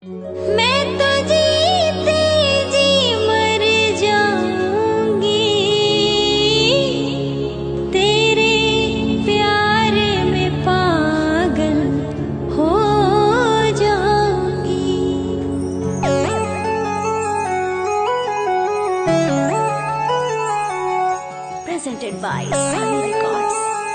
मैं तो जीते जी मर जाऊंगी, तेरे प्यार में पागल हो जाऊंगी। Presented by Sunny Records.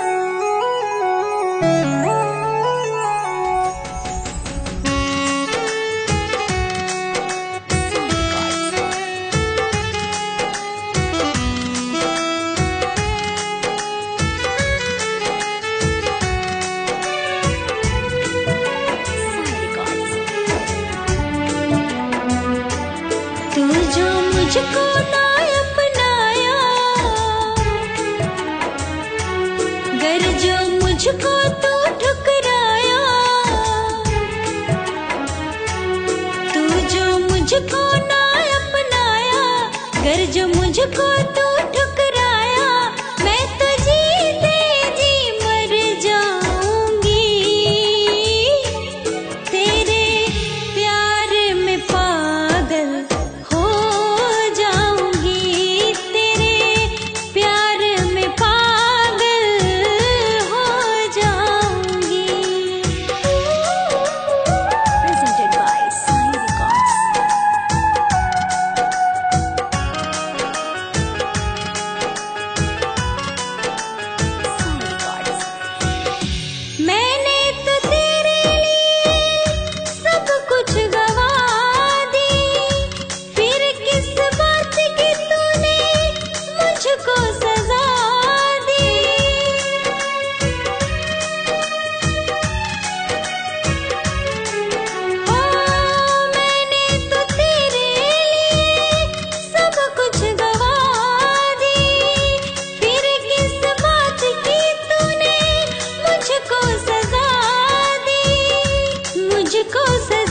तू जो मुझको ना अपनाया, गर जो मुझको तू ठुकराया, तू जो मुझको ना अपनाया, गर जो मुझको तू ठुकराया, मैं तो जीते जी मर जाऊंगी, तेरे प्यार में पागल हो जाऊंगी, तेरे प्यार में पागल हो जाऊंगी। Presented by Sunny Records. Sunny Records. मैंने तो तेरे लिए सब कुछ गवा दी, फिर किस बात की तूने मुझको सजा दी। ओ मैंने तो तेरे लिए सब कुछ गवा दी, फिर किस बात की तूने मुझको सजा दी, मुझको सजा